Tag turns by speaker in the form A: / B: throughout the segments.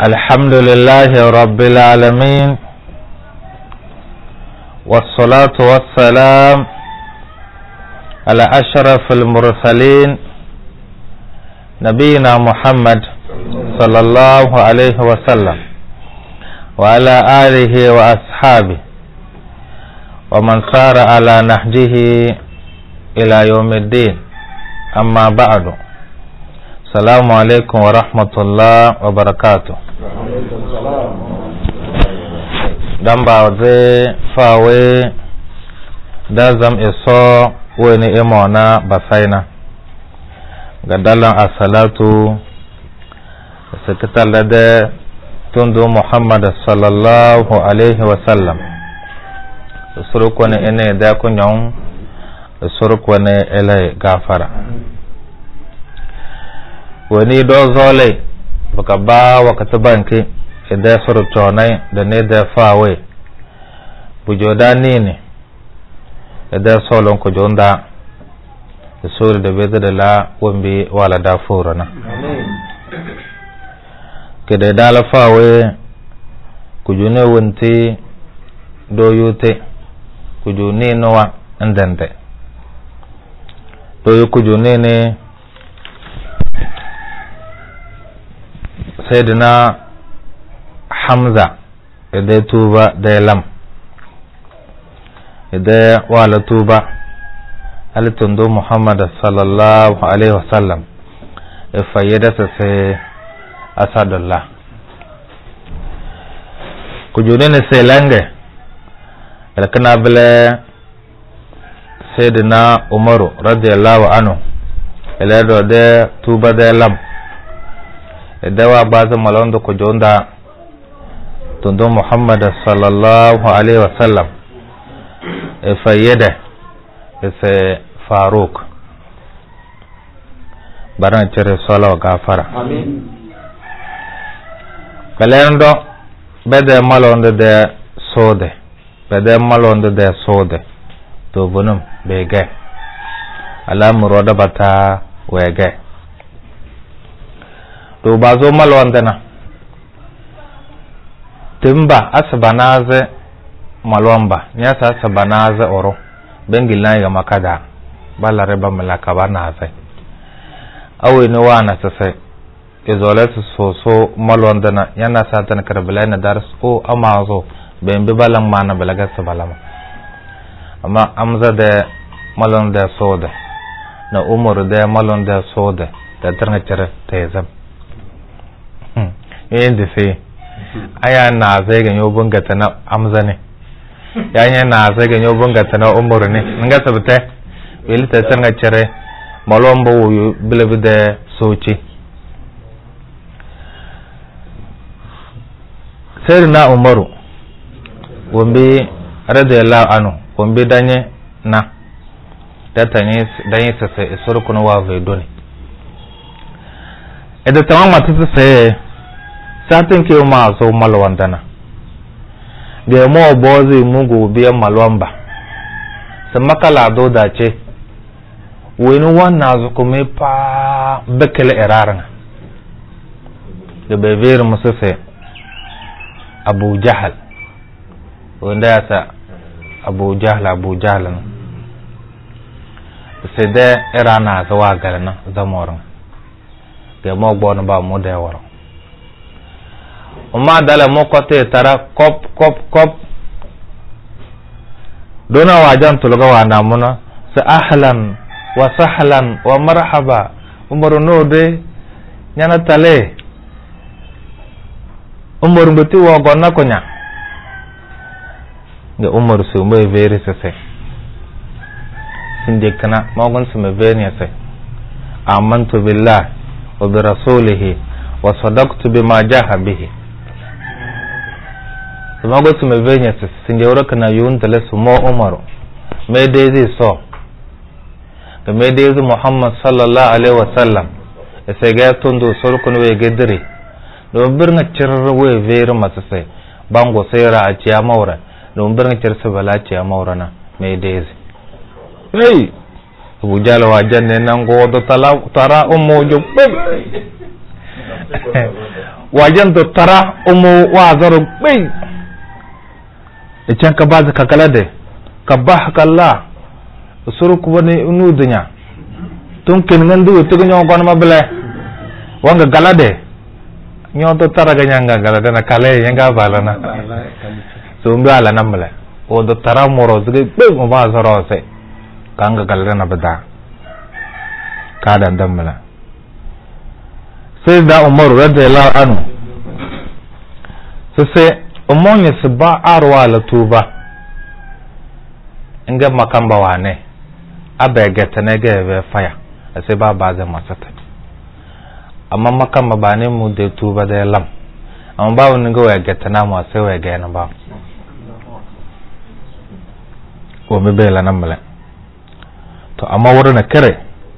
A: الحمد لله رب العالمين والصلاة والسلام على أشرف المرسلين نبينا محمد صلى الله عليه وسلم وعلى آله وأصحابه ومن سار على نهجه إلى يوم الدين أما بعد السلام عليكم ورحمة الله وبركاته damba ze fawe da zam iso wani imona basaina ga dalan asalatu sekitar da tundu Muhammad sallallahu alaihi wasallam surukwa ne ene da kunyon surukwa ne ele gafara wani do zole baka ba wakati banki idan surutonai da ne da fawe bujoda nini idan solon ku jonda da suri da bezi da la wambi wala da furana ke da dala fawe ku june wunti doyute ku june nawa indante doyu ku june ne sayyidina Hamza idan tuba da lam idan wala tuba alitundu Muhammad sallallahu alaihi wasallam ifayyada sai asadullah kujune ne sai lange alkana bile sayyidina Umaru radiyallahu anhu ila da tuba da lam idan wa bazu malon da kujonda tundu Muhammad sallallahu alaihi wasallam fayyada isa Faruk baran cire sala gafara amin kalendo bede malonde de sode bede malonde de sode to bunum bege alamu roda bata wege to bazo malonde na timba asbanaze malomba nyasa asbanaze oro bengilna ya makada bala reba malaka banaze awe ni wana sase izolet so malondana yana satan karbala na dars o amazo bembe balang mana balaga sabalama amma amza de malonda soda na umur de malonda soda da tarna cere tezam yende sai aya na zai ganyo bungata na amza ne yanya na zai ganyo bungata na umur ne nga sabta wili ta sanga cere malombo wuyu bilabide soci sai na umaru wambi radiyallahu anhu wambi danye na datanye danye sasa isurku na wa vaidoni idan tamam matu sai satin ke ma so malwandana da mo bozi mugu biyan malwamba sai makala do dace wani wannan zukume fa bekele iraran da beber musu sai Abu Jahal wanda ya sa Abu Jahal sai da irana zuwa garna zamorin ga mo gbonu ba mu da yawar umma dala mo kote tara kop dona wajan tulga wa namuna sa ahlan wa sahlan wa marhaba umaru node nyana tale umaru mbeti wa gonna konya ga umaru su mai veri sese sinde kana magun su mai veri sese amantu billah wa bi rasulihi wa sadaqtu bima jaha bihi magun su mai veri sese sinde wura kana yun tale su mo umaru mai dai zai so da mai dai zu Muhammad sallallahu alaihi wasallam sai ga tundu surkun we gedire do birna cirra we veri masu sai bango sai ra a ciya maura do birna cirsa bala ciya maura na mai dai hey Abu Jahal wa janne nan go do tara ummu jubbe wajen da tara umu wa zaro bai icen ka bazi ka galade ka ba kalla suru ku bani unu dunya tun kin ngandu tu nyo gon mabele wanga galade nyo to tara ga nyanga galade na kale yanga balana so mbala namle o do tara moro zge be mo ba zaro se kanga galade na bada kada ndamla sai da Umar radiyallahu anhu sai umonye su ba arwa la tuba inga makamba wane abege tane ga be faya sai ba zai masata amma makamba ba ne mu da tuba da lam amma ba wani ga waya tana mu sai waya ga na ba ko me be la nan mala to amma wurin na kare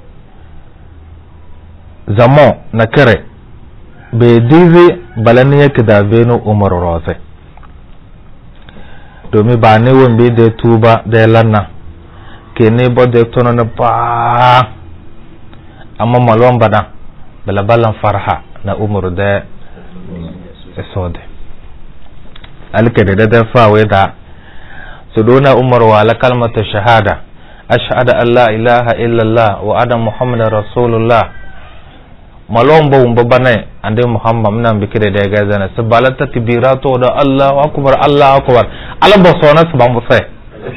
A: zamo na kare bai dizi balani yake da beno Umar Rose domin ba ne wanda da tuba da lanna ke ne ba da tono na ba amma malon bana balabalan farha na Umar da esode alke da fawe da su dona Umar wa la kalmatu shahada ashhadu an la ilaha illallah wa anna muhammadar rasulullah malon ba wumba bane ande muhammad nan bikire da ga zana sabalata tibirato da Allahu akbar ala ba sona su ba musai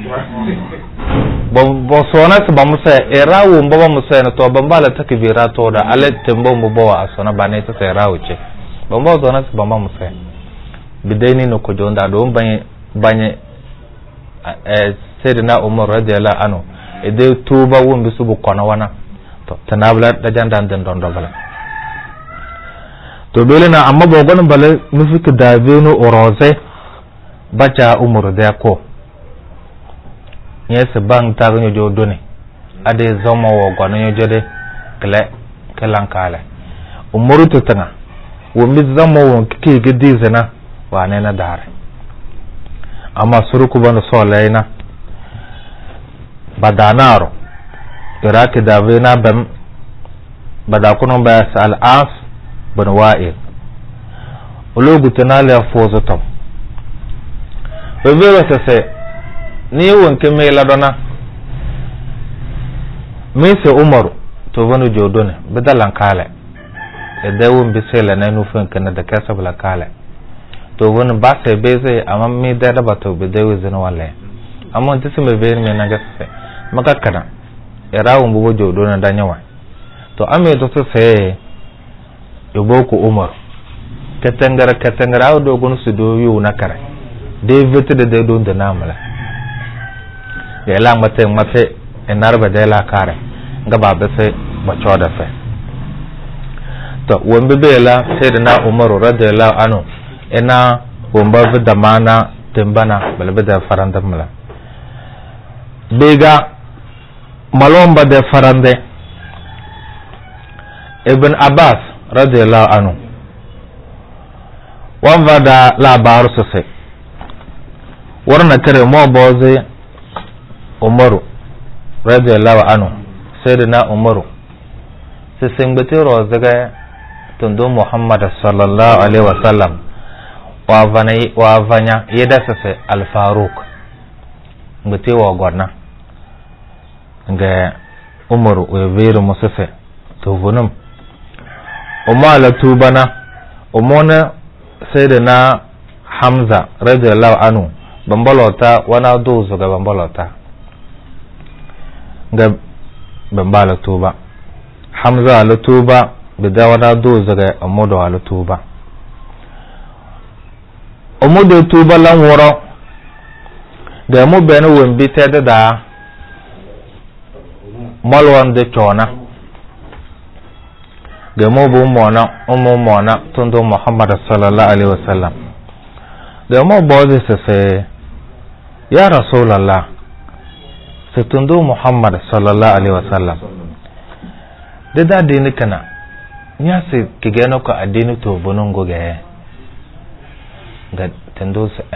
A: ba sona su ba musai erawo wumba ba musai na to ban bala takbirato da ala tembo mu bawa asona bane ta sai rawo ce ban ba sona su ba musai bidaini no ko jonda do banye sayyidina Umar radiyallahu anhu ede tuba wumbi su bu kona wana to tanabla da jandan den don bala to dole na amma ba gwanin bale nufi ka dabe no oroze bacha Umar da ko yes bang ta ganyo jodo ne ade zoma wo gwanin jode kle kelan kale Umar to tanga wo mi zama wo kike gidi zana wa ne na dare amma suruku bana so laina badanaro iraki dabe na bam badakuno ba sal as bin wa'il ulugu tanali afozo tom bebero se ni wonke me ladona me se Umar to banu jodone bedalan kale e dawon bisela na nufin kana da kasa bala kale to wani ba sai be sai amma me da ba to be dawo zina wallahi amma tisi me be me na gasa maka kana irawun bubo jodone da nyawa to ame to sai yoboko Umar katangara aw do gon su do yu nakare David de don de namala ya la mate enarba de la kare ngaba be se ba choda fe to wombe be la sayyidina Umar radiyallahu anhu ena womba be da mana tembana balbe da faranda mala bega malomba de farande Ibn Abbas radiyallahu anhu wanda da labaru sosai warna kare mo boze Umaru radiyallahu anhu sayyidina Umaru sai singbete rozaga tundo Muhammad sallallahu alaihi wasallam wa vanya yeda sase al-Faruq ngete wa gwarna nga Umaru we vero mosese to vonum umala tubana umona sayyidina Hamza radiyallahu anhu bambalota wana dozo ga bambalota ga bambala tuba Hamza ala tuba bida wana dozo ga amodo ala tuba amodo tuba lan woro ga mu bene wembi tede da malwan de chona gamo bu mona tundo Muhammad sallallahu alaihi wasallam gamo bozi se ya Rasulullah se tundo Muhammad sallallahu alaihi wasallam de da dini kana nya se kigeno ko adini to bonongo ge ga tundo se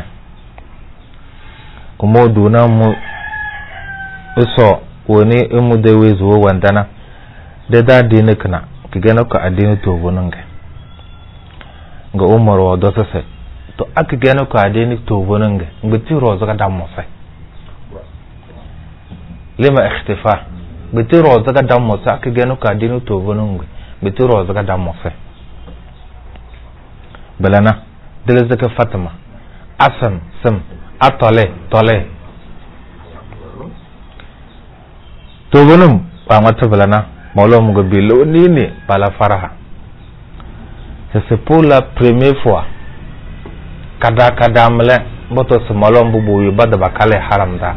A: kuma duna mu iso woni imu de wezo wandana de da dini kana kigena ko adini to bononge ga Umar wa do sai to aka gane ko ade ni to bonin ga ngati rozo ga dammo sai lima ikhtifa ngati rozo ga dammo sai aka gane ko ade ni to bonin ga ngati rozo ga dammo sai balana daga zaka Fatima asan sim atole tole to bonin ba mata balana Mawlom go bilo nini bala faraha. C'est pour la première fois kada mle boto se Mawlom bubu yu bada bakale haram da.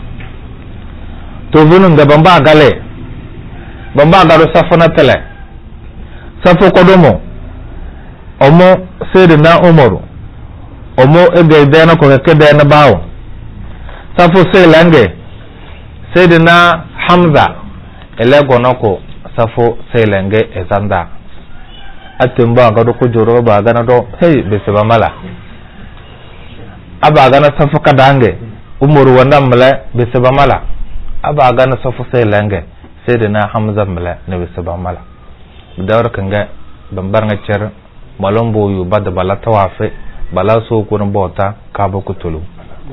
A: To bunun ga bamba gale. Bamba garo safona tele. Safo kodomo. Omo Sayyidina Umaru. Omo ebe dena ko kede na bawo. Safo lange Sayyidina Hamza ele gonoko safo selenge ezanda atumba ga do ko joro ba ga na do hey be se ba mala aba ga na safo kadange Umaru wanda mala be se ba mala aba ga na safo selenge Sayyidina Hamza mala ne be se ba mala dawar kanga bambar nga cer malombo yu bad bala tawafe bala so ko bota ka ba ko tulu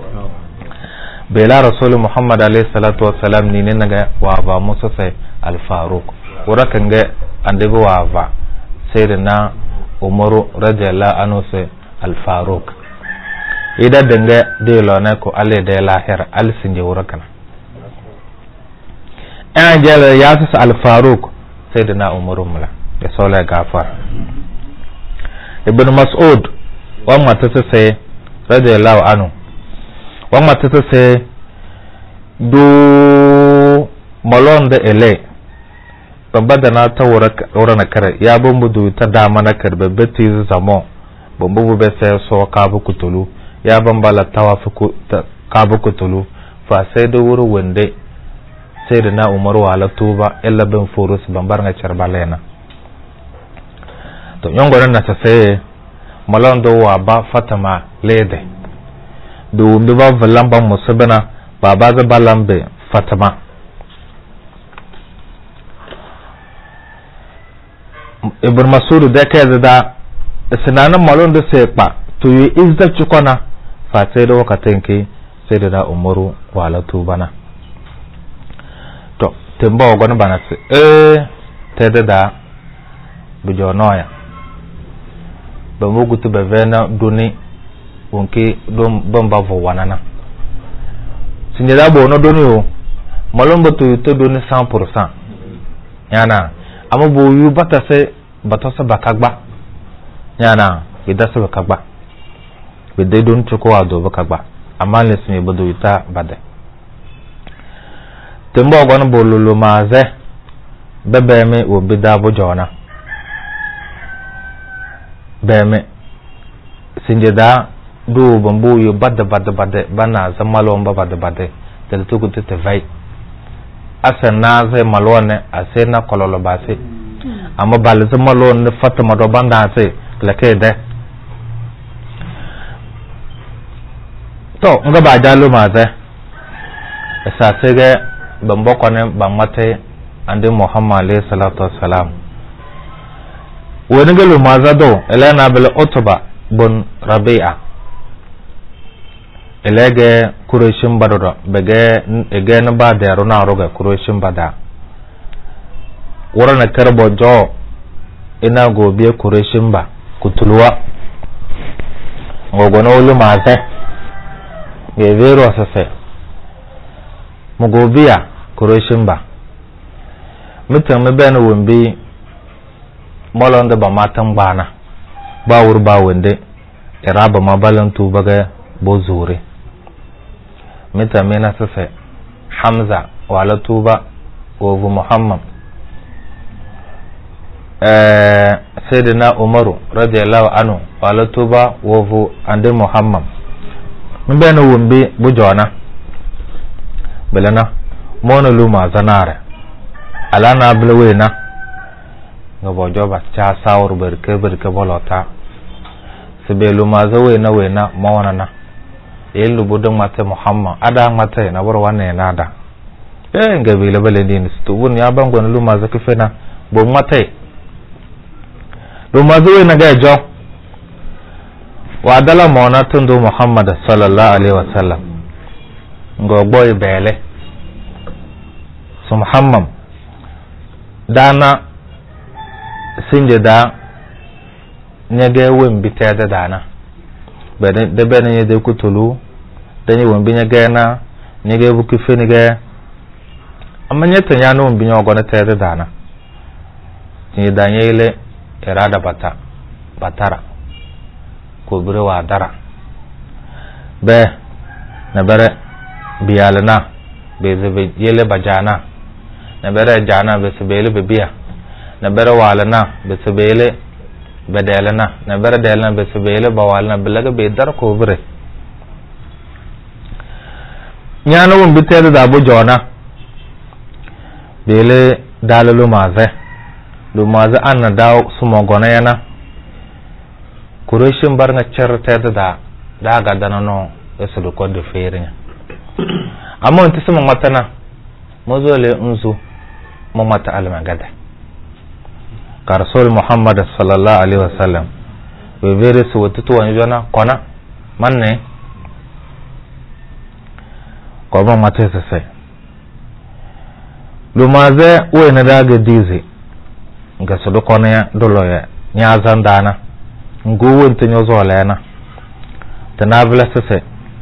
A: bela rasul Muhammad alayhi salatu wassalam ni ne naga wa ba musa sai al faruq warakan ga andabi wa ba sayyidina Umaru radiyallahu anhu sai al faruq ida danga de lo na ko alle de lahir al sinje warakan an jala ya sa al faruq sayyidina Umaru mula ya sola gafar ibn Mas'ud wa mata sai radiyallahu anhu wama tata se do malon da ele babba da na ta wura na kare ya bambu du ta dama na karbe beti zamo bambu be sai so ka bu kutulu ya bambala tawafu ka bu kutulu fa sai da wuru wande sai da na Umaru wala tuba illa bin furus bambar nga charbalena to yongoran na sai malon do wa ba Fatima lede do mbe ba valamba musabana baba za balambe Fatima Ibn Mas'ud da kai da sinanan malon da sai pa to yi izza cikona fa sai da wakatin ke sai da Umaru wala tubana to temba ogona bana sai da bujonoya ba mu gutu ba vena duni wonke dom bamba vo wanana sinje da bo no doni o malombo to doni 100% yana amma bo yu bata se bakagba yana bidasa bakagba bidai don tuko ado bakagba amma le sin bodo yuta bade tembo gwana bololo maze bebe me o bida bo jona beme sinje da do bambu yo bada bana zamalo mba bada tel tuku te vai asana ze malone asena kololo base amma bal zamalo ne Fatima do banda se lake de to nga ba jalo maze sa sege bambo kone bamate ande Muhammad alayhi salatu wassalam woni gelo mazado elena bel Utba bun Rabi'a elege Qurayshin badoro bege egen ba da runa roga Qurayshin bada warana karbo jo ina gobe Qurayshin ba kutulwa ngogono lu maze ge vero asase mugobiya Qurayshin ba mutan me bene wombi molonga ba matan bana ba wur ba wende iraba mabalan tu baga bozure mita mena sase Hamza wala tuba wa Muhammad Sayyidina Umaru radiyallahu anhu wala tuba wa ande Muhammad mbena wumbi bujona belana mono luma zanare alana blewena ngabo joba cha sawur berke bolota sebe luma zawena wena mawana yelu budon mate Muhammad ada mate na bor wanne nada ngabi le bele din stubun ya bangon luma zakifena bo mate luma zawena ga jo wa dala mona tundu Muhammad sallallahu alaihi wasallam ngo boy bele so Muhammad dana sinje da nyage wembi tede dana bede de bene nyede kutulu danyi wembi nyage na nyage buki fenige amma nyete nyano wembi nyogona tede dana ni danyele irada batara ko bire wa dara be na bare biyalna be zebe yele bajana na bare jana be sebele be biya na bare walana be sebele be delana na bare delana be sebele ba walana bilaga be dar ko bire nyano won bitere da bu jona bele dalalu maze lu maze anna dawo sumo gona yana kureshin bar nga cer tede da ga dana no esudu ko de ferinya amma on tisama matana mozole unzu mo mata alma gada ka rasul Muhammad sallallahu alaihi wasallam we vere su watutu wanjona kona manne ko ba mata sai lu maze we na daga dizi nga sudu kona ya dolo ya nya zandana nguwon tinyo zo lena tanabla sese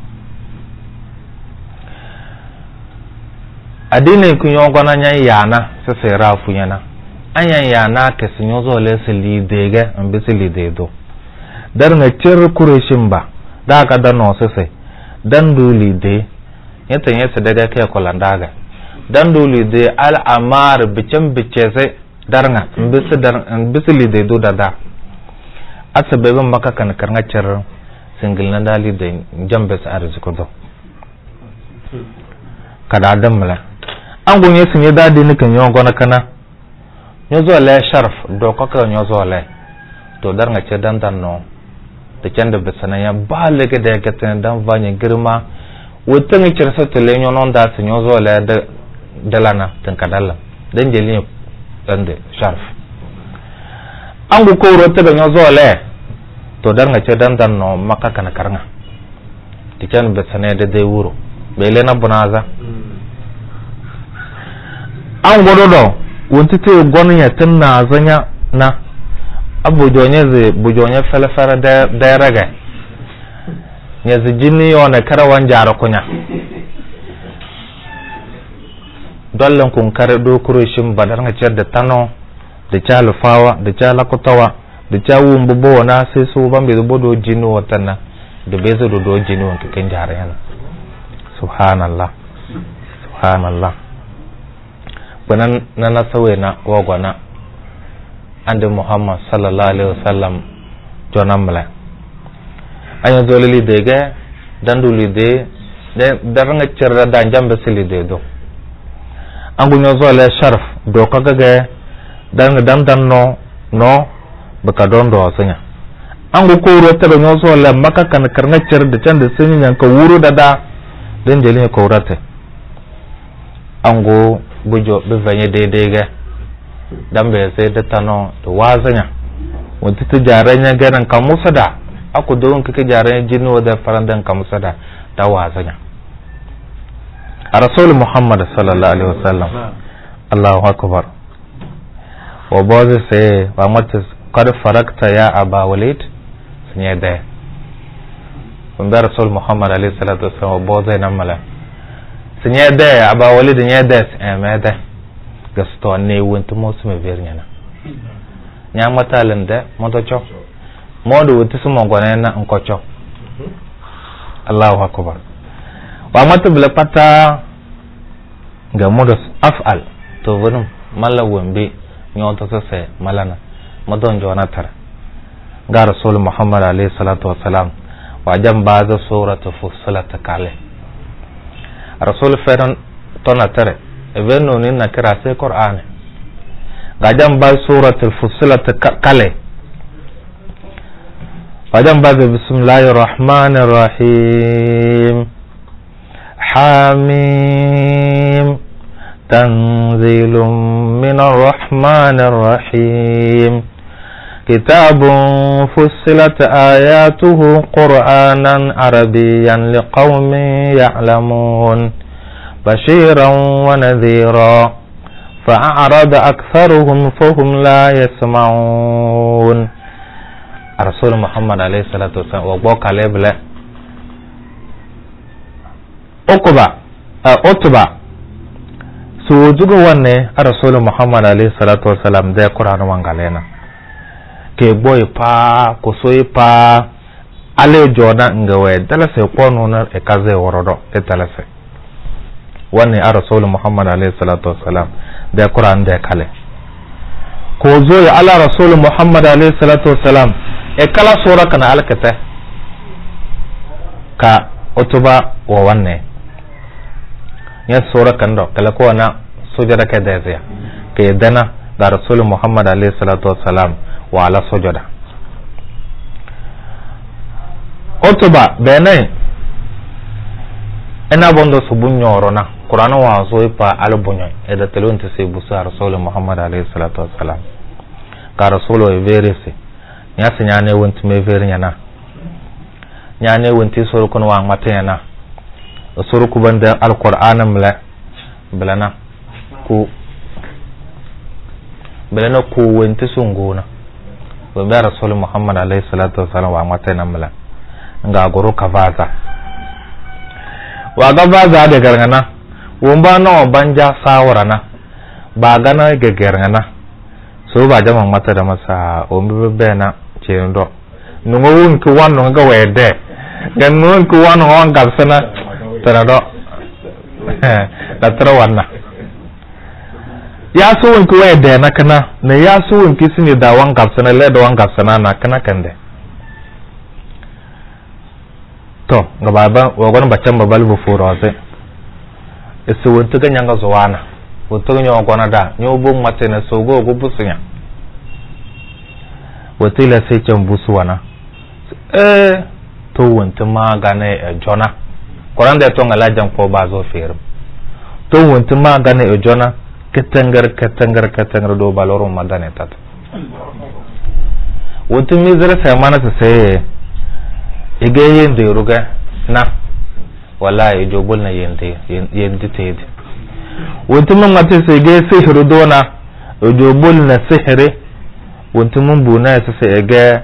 A: adine kunyo gona nya yana sese rafu yana anya yana ke sinyo zo le sili dege ambe sili dedo dar na cir kureshin ba da ka da no sese dan duli de yata yata daga ke kolandaga dan duli de al amar bicem bicese darnga mbisi li dedo da asababin maka kan karngacar singil na dali da jambe sa arziki do kada adam mala an gonye sun yi dadi ni kan yon gona kana nyozo le sharf do kaka nyozo le to dar nga ce dan no da can da bisana ya ba le ga da gatin dan vanye girma wutan ni cirsa to le nyonon da sun nyozo le da dalana tan kadalla dan jeli dan de sharf an gu ko ro ta da nyozo le to dar nga ce dan no maka kana karnga ti can bisana da dai wuro be le na bunaza an gododo wonti te gonu ya tanna zanya na abu jonye ze bujonye felefere da raga nya ze jinni yone karawan jara kunya dollan kun kare do kuroshin badar nga cer da tano da chalu fawa da chala kutawa da chawu mbubo na sai su bambe do bodo jinni watanna da bezo do jinni wanka kan jara yana subhanallah banan na sawe na wagwana ande Muhammad sallallahu alaihi wasallam jonam mala ayo dolili dege danduli de daranga cerda da jambe sili de do angu nyo zole sharf do kaga ge dan no baka don do sanya angu ko ro ta nyo zole maka kan karna cerda can da sinin yanka wuru da den jeli ko rate angu bujo be vanye daidai ga dambe sai da tano da wazanya wanda ta jaranya ganin kamusa da aku don kake jaranya jinno da farandan kamusa da wazanya a rasul Muhammad sallallahu alaihi wasallam Allahu akbar wa bazu sai wa mata qad farakta ya aba walid sunya da kun da rasul Muhammad alaihi salatu wasallam wa bazu nan mala sunya da aba walid nya da meda gasto ne wonto mo sume vernyana nya matalin da moto chok modo wuti sumo gona na nko chok Allahu akbar wa mata bla pata ga modos afal to wonum mala wombe nyoto se malana modon jona tar ga rasul Muhammad alaihi salatu wasalam wa jamba za suratu fussilat kale rasul feran tona tare eveno ni na kira sai qur'ani gajan ba suratul fussilat kale gajan ba bismillahir rahmanir rahim hamim tanzilum minar rahmanir rahim كتاب فصلت آياته قرآنا عربيا لقوم يعلمون بشيرا ونذيرا فأعرض أكثرهم فهم لا يسمعون. الرسول محمد عليه الصلاة والسلام وقوك عليه بلا أتبع سوجوغو واني الرسول محمد عليه الصلاة والسلام ده قرآن وانغالينا ke boy pa ko soy pa ale joda ngawe dalase kono na e kaze worodo e talase wani a rasul muhammad alayhi salatu wassalam da qur'an da kale ko zo ya ala rasul muhammad alayhi salatu wassalam e kala sura kana alkata ka utuba wa wanne ya sura kan do kala ko na sujada ka da ya ke dana da rasul muhammad alayhi salatu wassalam wa ala sujada otuba bene ena bondo subunyoro na qur'ana wa zo ipa albunyo e da telon te se busa rasul muhammad alayhi salatu wassalam ka rasulo e verese nya senya ne wonti me veri nyana nya ne wonti soro kono wa mate na soro ku banda alqur'ana mla blana ku wonti sunguna wa rasul muhammad alayhi salatu wassalam wa mate na mla nga goro kavaza wa gavaza de garngana wumba no banja sawarana ba gana gegerngana so ba jama mata da masa o mbe bena chendo nungo won ku wanu ga wede gan nun ku wanu on gabsana tarado da trawanna ya so won ku wede na kana ne ya so won kisini da wan gabsana le da wan gabsana na kana kande to ga baba wagon baccan babal bu furose ese wonto ga nyanga zowana wonto ga nyawa gona da nyobo matene sogo go busunya wotila sai can busuwana to wonto ma ga ne jona koran da to ngala jan ko ba zo ferum to wonto ma ga ne jona katangar do baloro madane tat wonto mi zara sai mana sai ige yende ruga na wallahi jobul na yende tede wontumun mate sai ge sihru dona jobul na sihre wontumun buna sai ege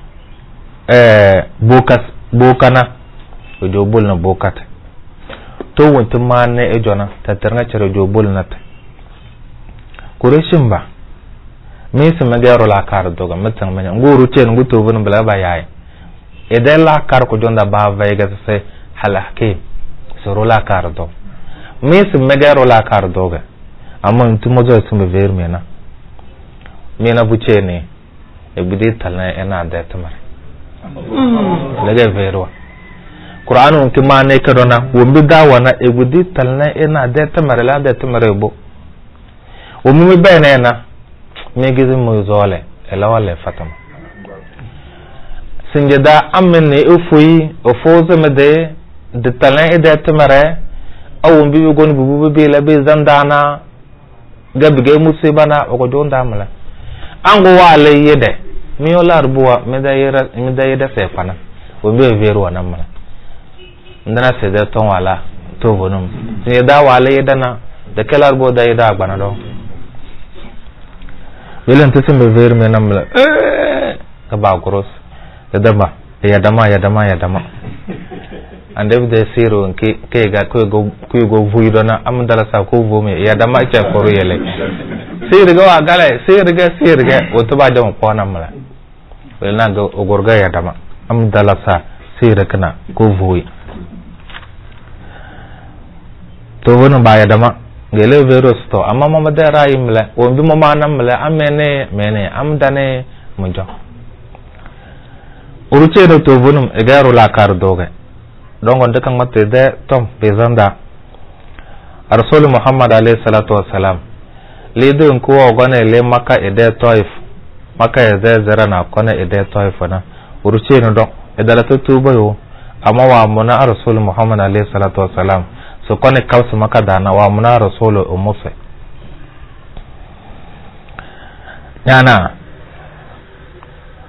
A: bokana jobul na bokat to wontumman ne ejona tatarna cere jobul na ta kureshin ba me su magaro la kar doga mutan manya nguru ce nguto bun bala ba yayi idan la kar ko jonda ba vayga se halake soro la kar do mes megaro la kar doga amma tumo zo tumo ver mena buce ne e bidi talna ena da tamar lega verwa qur'anu kuma ne ka dona wombi dawana e bidi talna ena da tamar la da tamar bo wombi bayna na me gizi mo zole ela wala fatama sinjada amene ufuyi ofoze mede de talent et de temere awon bibi goni bubu be la be zandana gabige musibana o ko jonda mala ango wale yede mi yola rubuwa me da yeda se fana o be veru wana mala ndana se de ton wala to bonum sinjada wale yedana de kala rubo da yeda agbana do welen tesim be veru me namla ka ba gross yadama and if they zero ke ga ko go vuido na am dala sa ko vome yadama cha koro yele sir ga gale sir ga o to ba jam ko na mala welna go ogorga yadama am dala sa sir kana ko vui to wono ba yadama gele vero sto amma mama da rayim la o bi mama nam la amene am dane munjo uruce da to bunum egaro la kar doga don gonda kan mate de tom bezanda rasul muhammad alayhi salatu wassalam le de ko ogone le maka ede toif maka ede zara na kona ede toif na uruce no don edala to tuba yo amma wa muna rasul muhammad alayhi salatu wassalam so kone kawsu maka dana wa muna rasul umuse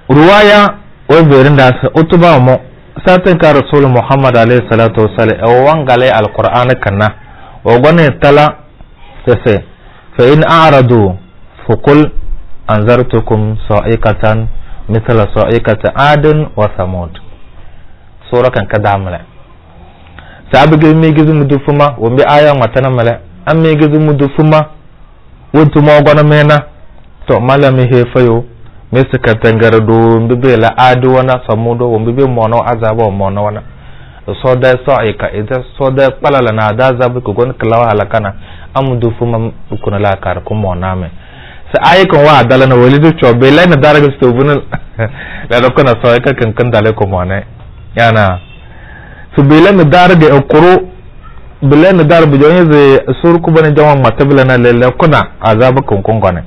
A: ruwaya o berin da sa utuba mo satin ka rasul muhammad alayhi salatu wasallam o wangale alquran kanna o gone tala sai fa in a'radu faqul anzartukum sa'iqatan mithla sa'iqati adin wa samud sura kan kadamala sabige mi gizu mudufuma wo bi aya matana mala am mi gizu mudufuma wontu mo gona mena to malami he fayo me suka tangara do mbibe la adu wana samudo wo mbibe mono azaba mono wana so da sa'iqa ida so da palala na da azabu ko gon klawa halakana amudufuma kuna la kar ko moname sa ayyukan wa adala na walidu chobe la na daraga stobun la do kana sa'iqa kan dale ko mone yana su bela na daraga okoro bela na daraga jonye ze surku bane jawan matabila na lele kuna azaba kun gone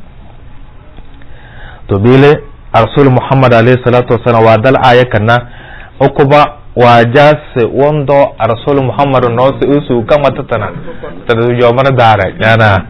A: to bele rasul muhammad alayhi salatu wasallam wa dal ayyukan na okuba wajas wondo rasul muhammad no su usu kama tatana tadu jomana dara yana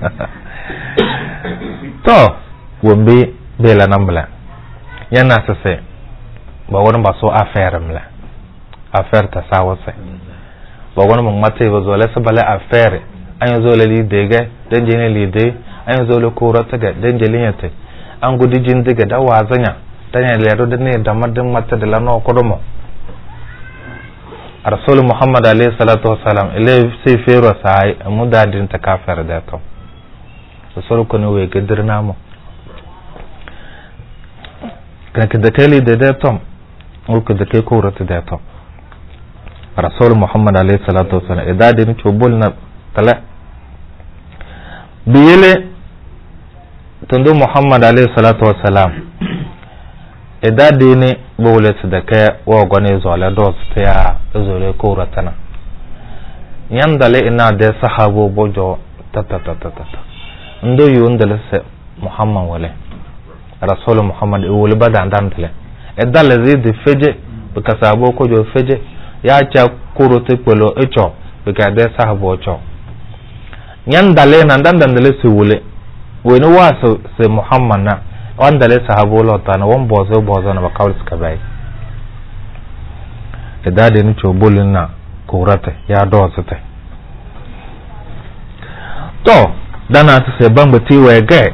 A: to wombe bela nambla yana sase ba wani ba so affaire mla affaire ta sawo sai ba wani mun mate ba zo la sabala affaire an zo la lidege dan jene lide an zo la kurata ga dan jeliyate an gudi jindiga da wazanya dan ya lero da ne da madin mata da lano kodomo rasul muhammad alayhi salatu wasalam ile sai fero sai mudadin ta kafir da to rasul ko ne we gadirna mu kan da kai da tom ko da kai ko rata da to rasul muhammad alayhi salatu wasalam idadin chubul na tala biyele tundu muhammad alayhi salatu wasalam idadini bole da kai wa gone zola dos ta ya zole ko ratana yandale ina da sahabo bojo tata ndo yundale se muhammad wale rasul muhammad wole badan dantale edale zid feje bika sabo ko jo feje ya cha kurote pelo echo bika de sahabo cho yandale na dandale se wole woni waso se muhammad na wandale sahabo lotana won bozo na bakawul suka bai edade ni chobolin na kurate ya dosete to dana ta se bambati wege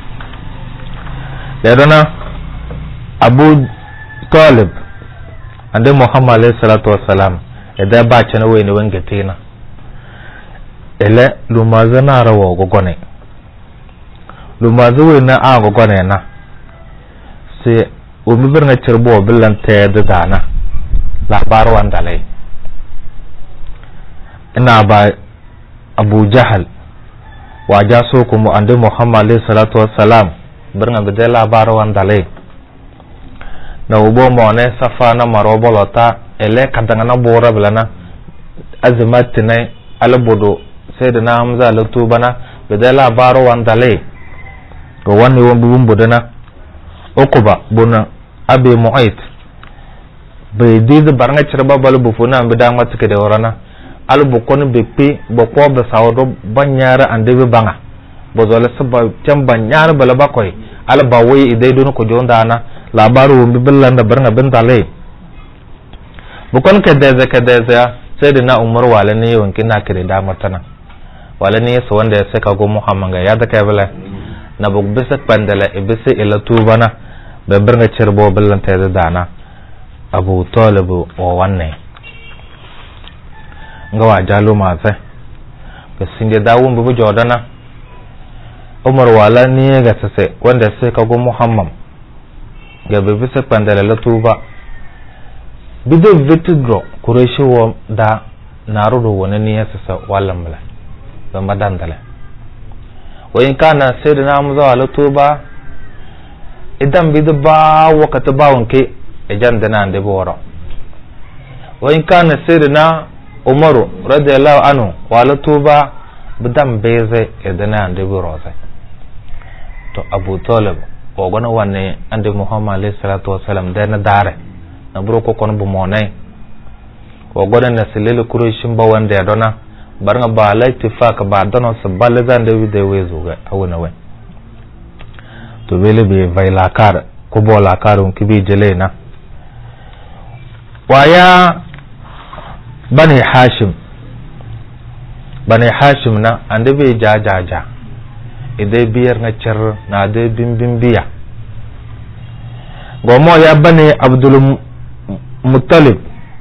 A: ya dana abu talib ande muhammad alayhi salatu wassalam eda ba chana we ni wengetina ele lumazana rawo gogone lumazu we na a gogone na se o mi birna cirbo billan ta da dana labar wanda lai ina ba abu jahal waja so kuma ande muhammad alayhi salatu wassalam birna bidai labar wanda lai na ubo mo ne safa na marobolota ele kadanga na bora bilana azmati ne albodo sai da na hamza lutu bana bidai labar wanda lai go wani won bubun budana okuba buna abe mu'ayt bai dizi baranga cirba balu bufuna bi dama tike da warana albu kon be pe bo ko be sawdo banyara ande be banga bo zole sabba can banyara bala bakoy alba wayi idai don ko jonda na labaru bi billanda baranga bin dale bu kon ke deze sai da na umar wala ne yawan kina kire da matana wala ne so wanda ya saka go muhammad ya da kai bala na bu bisa pandala ibisa ila tubana be baranga cirbo billanta da dana abu talib wa wanne nga wa jalo ma sai ka singe dawun bu jodana umar wala ni ga sase wanda sai ka go muhammad ga be bisa pandala la tuba bido vitidro kureshi wo da narudo wona ni ya sasa wala mala ba madandala wa in kana sayyidina hamza wala tuba idan bido ba wakati bawunke ejan dana ande boro wa in kana sayyidina umaru radiyallahu anhu wala tuba bidan beze edana ande boro sai to abu talib ko gona wanne ande muhammad alayhi salatu wasalam da na dare na buro ko kon bu monai ko gona na silil kurushin ba wanda ya dona barnga ba laitifaka ba dono sabal zande wi de wezu ga awuna we to bele be vailakar ko bola karun kibi jelena waya bani hashim na ande be jajaja ide biyar na cer na de bimbimbiya gomo ya bani abdul muttalib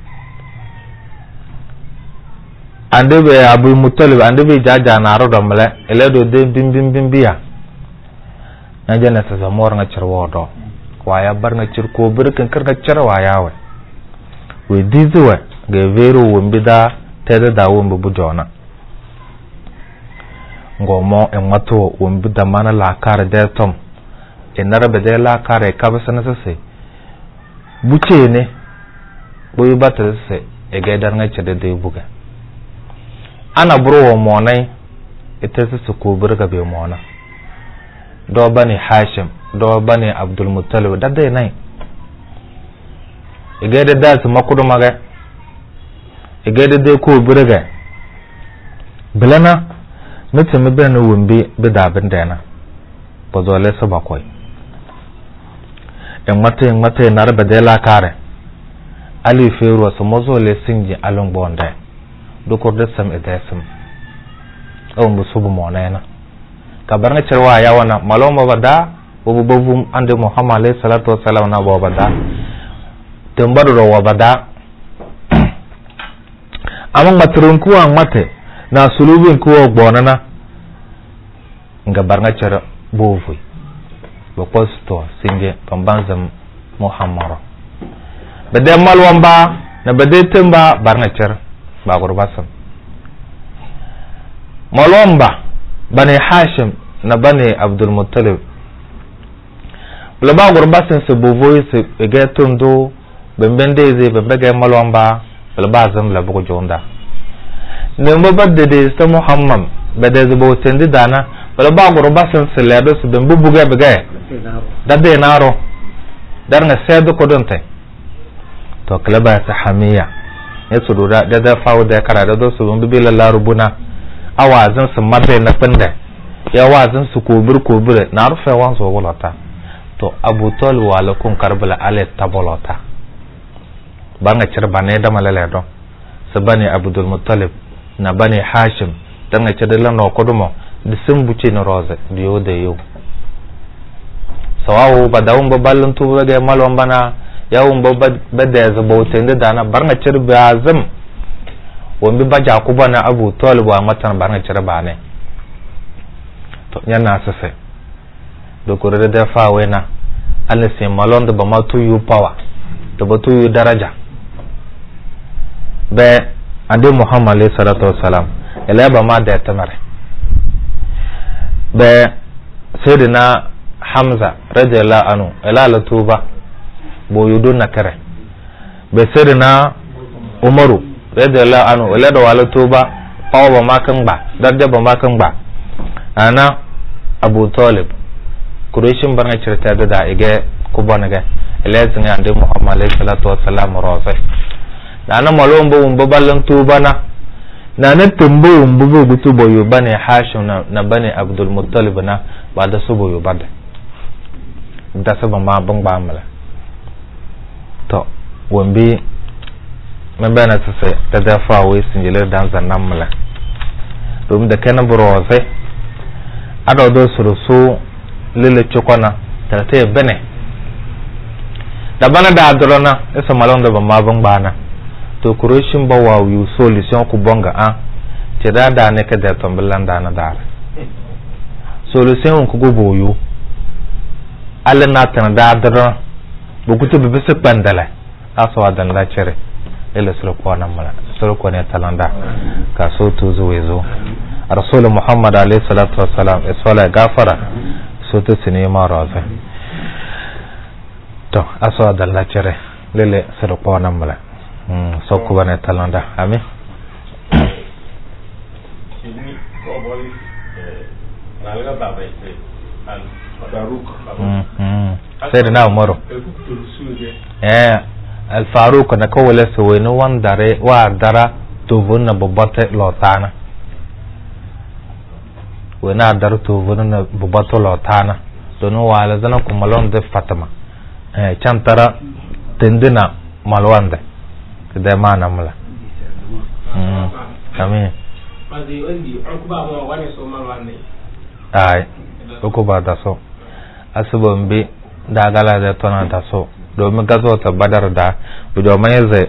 A: ande be abul muttalib ande be jaja na ro domle ele do de bimbimbiya na jana sa zamor nga cer wodo waya bar nga cer ko birkin kar nga cer waya we dizuwa ga vero wombida tere da wombu bujona ngomo enwato wombida mana la kare de tom enara be de la kare kabasana sase buce ne boyu batar se e ga dar nga cer de buga ana buro monai ita su ko burga be mona do bani hashim do bani abdul muttalib da dai nai igede da su makudu maga igede de ko burga bilana mutum ben wumbi bida bin dana pozole su bakwai en mate na rabe de la kare ali feru su mozole sinji alon bonde dukur da sam edesum o musubu monena kabarna cerwa ya wana maloma bada bubu bubum ande muhammad alayhi salatu wassalam na bada tambaro ro wabada amang matrun kuwa mate na sulubin kuwa bonana ngabarna cer bovu bo posto singe pambanzam muhammad bade malwamba na bade tamba barna cer ba gurbasam malwamba bani hashim na bani abdul muttalib laba gurbasin su bovoyi su ga tundo bembende zai bembega malwamba laba zam labu jonda ne mabadde de sa muhammad bade zubo tendi dana laba gurbasin su lado su bembu buga buga dadde naro dar na sedu kodonte to klaba sa hamiya yasu dura da fawo da kara da su bembu bilalla rubuna awazin su madde na pinde ya wazin su kobir na rufe wansu walata to abu talib walakun karbala ale tabolota banga cirba ne da malale don su bane abdul muttalib na bane hashim dan ga cirla no kodumo da sun buce na roze biyo da yau sawawo badawun baballin tuba ga malwan bana yawun babba ya zabautin da dana barna cirba azam wambi baja kuba na abu talib wa matan barna cirba ne to yana sase do ko da fa wena Allah sai malon da ba ma to yu power da ba to yu daraja be ande muhammad alayhi salatu wassalam ila ba ma da tamare be sayyidina hamza radiyallahu anhu ila la tuba bo yudun nakare be sayyidina umaru radiyallahu anhu ila da wala tuba pawa ba ma kan ba darja ba ma kan ba ana abu talib kureshin barna cirta da ige kubana ga elazin ande muhammad alayhi salatu wassalam rafi da ana malon bo umbo ballan tubana na na tumbo umbo gutu boyo bane hashim na bane abdul muttalib na ba da su boyo bada da saba ma ban ba mala to wombe men bana sase da fa wai sinjilar dan zannan mala domin da kana broze ado do surusu lele chokona tarate bene da bana da adrona esa malon da bamma ban bana to kuroshin ba wa yu solution ku bonga a te da ne ka da tambalan da na dar solution ku go boyu alla na tan da adrona bu ku to be se pandala aso adan la chere ele sulu ko na mala sulu ko ne talanda ka so to zo wezo rasul muhammad alayhi salatu wassalam iswala gafara so to sinema rafa to aso dalla chere lele sero pona mala so ko bane talanda ami nalga baba ite al faruq sayyidina umaru al faruq na ko wala so weno wandare wa dara to vonna bobote lotana wena dar to vonna bobote lotana dono wala zana ko malon de fatama chantara tendina malwande kede mana mala amin ay okuba da so asubon bi dagala da tona da so domin gazo ta badar da domin zai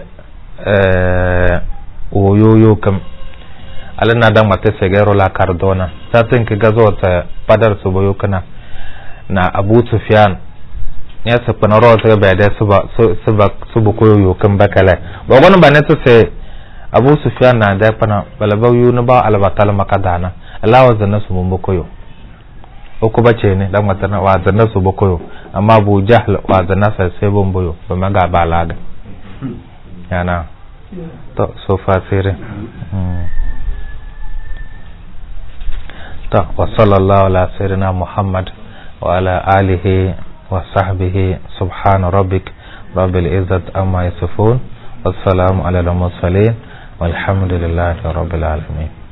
A: oyoyo kam alina dan mata segero la cardona satin ki gazo ta badar su boyo kana na Abu Sufyan ya sapana ro ta ba da su ba koyo kan bakale ba gonu ba ne to sai Abu Sufyan na da pana balabau yu na ba albatal makadana Allah wa zanna su mun koyo ko bace ne dan mata na wa zanna su ba koyo amma Abu Jahl wa zanna sai bon boyo ba maga balaga yana to so fasire to wa sallallahu ala sayyidina Muhammad wa ala alihi wa sahbihi subhana rabbik rabbil izzati amma yasifun wassalamu ala al mursalin walhamdulillahi rabbil alamin.